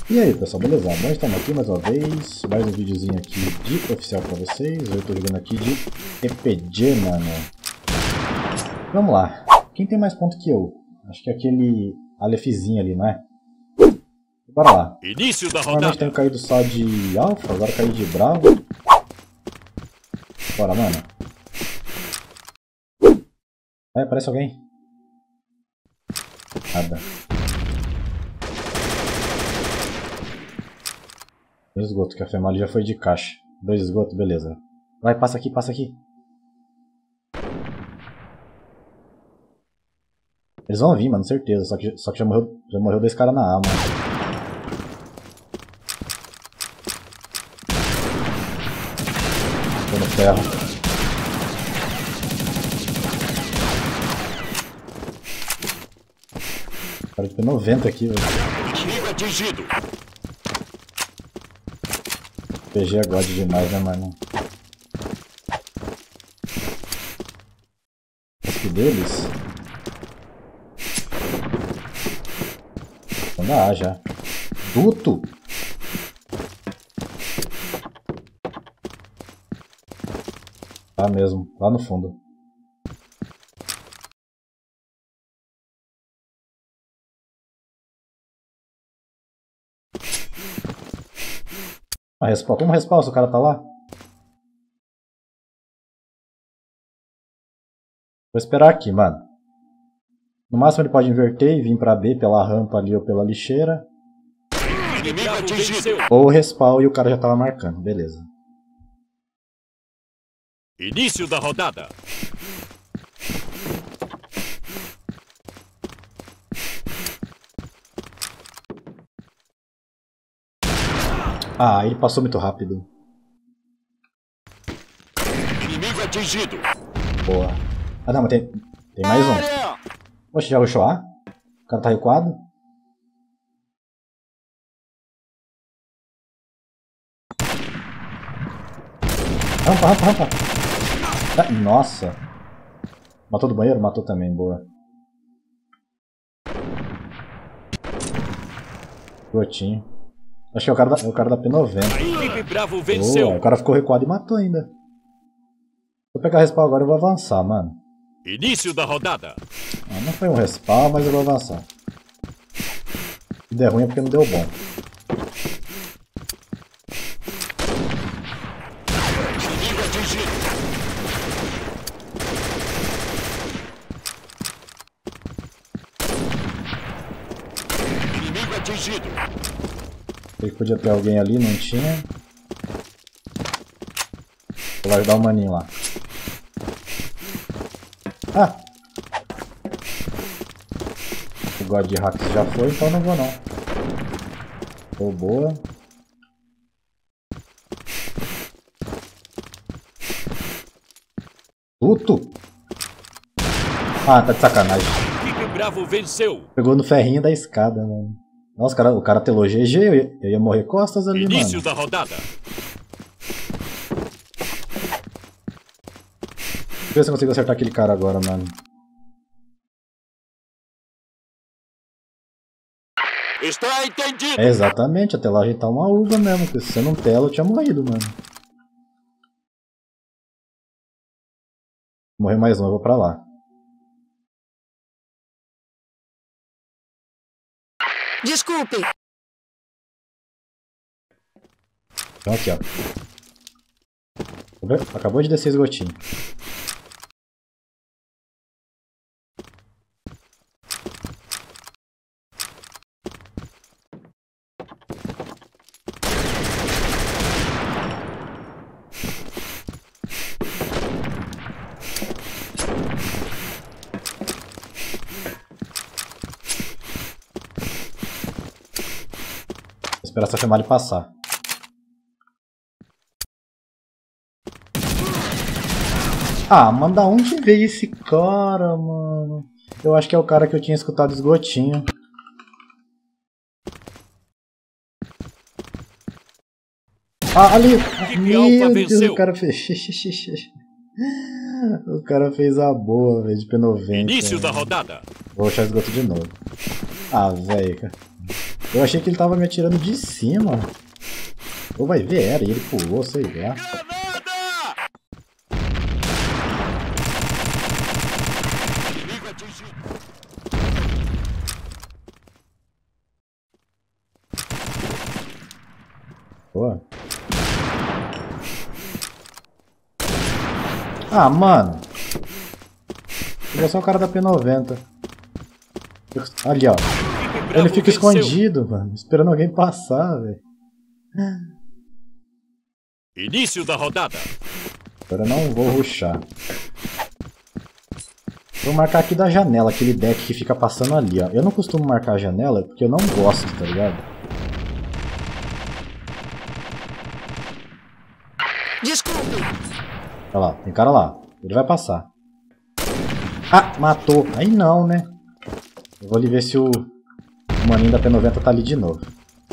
E aí pessoal, beleza? Nós estamos aqui mais uma vez, mais um videozinho aqui de oficial pra vocês. Eu tô jogando aqui de RPG, mano. Vamos lá, quem tem mais ponto que eu? Acho que é aquele Alefzinho ali, não é? Bora lá. Início da rodada. Normalmente tenho caído só de Alpha, agora caí de Bravo. Bora, mano. Vai, aparece alguém? Nada. Dois esgotos, que a Femali já foi de caixa. 2 esgotos, beleza. Vai, passa aqui, passa aqui. Eles vão vir, mano, certeza. Só que já morreu 2 caras na A, mano. Tô no ferro. Cara, tem 90 aqui, velho. Inimigo atingido. PG é god demais, né, mano? Acho que deles. Anda A já. Duto! Tá mesmo, lá no fundo. Ah, respawn. Como respawn se o cara tá lá? Vou esperar aqui, mano. No máximo ele pode inverter e vir pra B pela rampa ali ou pela lixeira. Inimigo atingido. Ou respawn e o cara já tava marcando, beleza. Início da rodada. Ah, ele passou muito rápido. Inimigo atingido. Boa. Ah não, mas tem mais um. Oxe, já rushou A? O cara tá recuado? Rampa. Ah, nossa. Matou do banheiro? Matou também, boa. Gotinho. Acho que é o cara da P90. A equipe Bravo venceu. Boa, o cara ficou recuado e matou ainda. Vou pegar respawn agora e vou avançar, mano. Início da rodada. Ah, não foi um respawn, mas eu vou avançar. Se der ruim é porque não deu bom. Inimigo atingido. Inimigo atingido. Sei que podia ter alguém ali, não tinha. Vou ajudar o maninho lá. Ah! O God de Hacks já foi, então não vou não. Tô boa. Luto! Ah, tá de sacanagem. Equipe Bravo venceu. Pegou no ferrinho da escada, mano. Nossa, o cara telou GG, eu ia morrer costas ali, Início mano. da rodada. Deixa eu ver se eu consigo acertar aquele cara agora, mano. Está entendido. É, exatamente, a telagem tá uma uva mesmo, porque se você não tela eu tinha morrido, mano. Morreu mais um, eu vou pra lá. Desculpe. Então aqui, ó. Acabou de descer esgotinho. Vou esperar essa chamada passar. Ah, manda onde veio esse cara, mano? Eu acho que é o cara que eu tinha escutado esgotinho. Ah, ali! Meu Deus, o cara fez... O cara fez a boa, velho, de P90. Início da rodada. Vou achar esgoto de novo. Ah, velho. Eu achei que ele tava me atirando de cima. Ou vai ver, era, e ele pulou, sei lá. Granada! Inimigo atingido. Boa. Ah, mano. Ele é só o cara da P90. Ali, ó. Ele fica escondido, mano. Esperando alguém passar, velho. Início da rodada. Agora eu não vou rushar. Vou marcar aqui da janela, aquele deck que fica passando ali, ó. Eu não costumo marcar a janela porque eu não gosto, tá ligado? Desculpe. Olha lá, tem cara lá. Ele vai passar. Ah, matou. Aí não, né? Eu vou ali ver se o maninho da P90 tá ali de novo.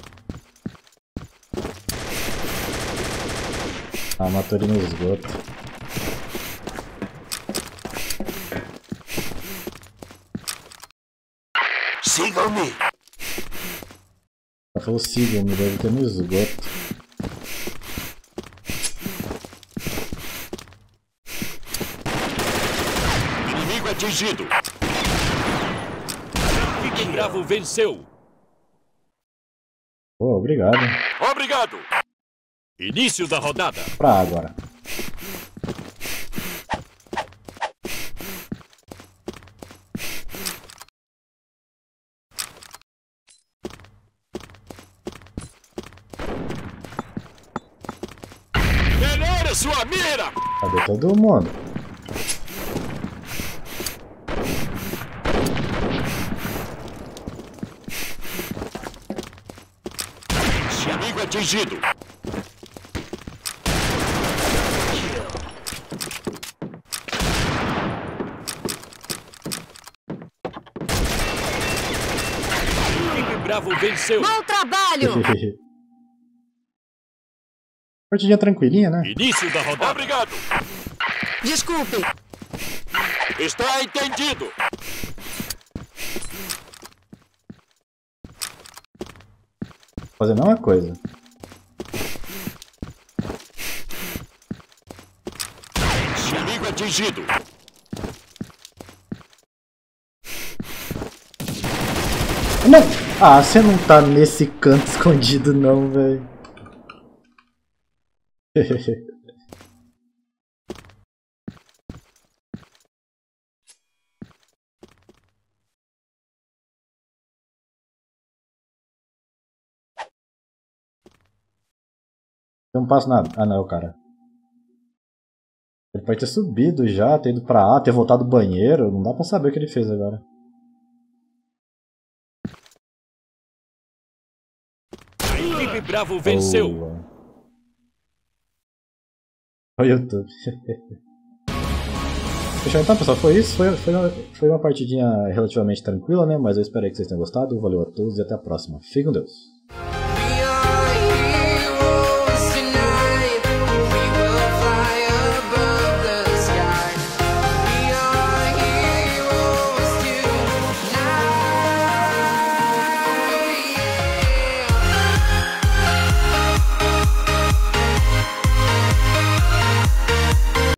Ah, matou ele no esgoto. Sigam-me. Ela falou sigam-me, deve ter no esgoto. Inimigo atingido. Fique bravo, venceu. Pô, obrigado. Obrigado. Início da rodada. Pra agora. Melhore sua mira. Cadê todo mundo? Inimigo atingido. Fique bravo, venceu. Bom trabalho. Partidinha tranquilinha, né? Início da rodada. Obrigado. Desculpe. Está entendido. Fazer a mesma coisa. Inimigo atingido. Não! Ah, você não tá nesse canto escondido não, velho. Eu não passo nada. Ah, não, cara. Ele pode ter subido já, ter ido pra A, ter voltado do banheiro. Não dá pra saber o que ele fez agora. A equipe Bravo venceu. Boa. O YouTube. Fechou então, pessoal? Foi isso. Foi uma partidinha relativamente tranquila, né? Mas eu espero que vocês tenham gostado. Valeu a todos e até a próxima. Fiquem com Deus.